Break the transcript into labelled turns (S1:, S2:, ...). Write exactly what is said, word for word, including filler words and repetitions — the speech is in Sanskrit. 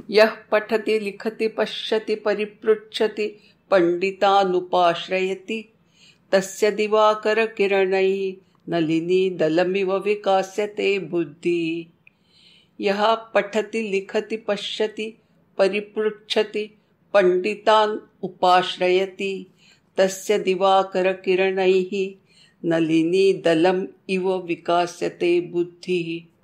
S1: यः पठति लिखति पश्यति परिपृच्छति पंडितानुपाश्रयति तस्य दिवाकरकिरणैः नलिनी दलमिव विकास्यते बुद्धिः। यः पठति लिखति पश्यति परिपृच्छति पंडितान् उपाश्रयति तस्य दिवाकरकिरणैः नलिनी दलम् इव विकास्यते बुद्धिः।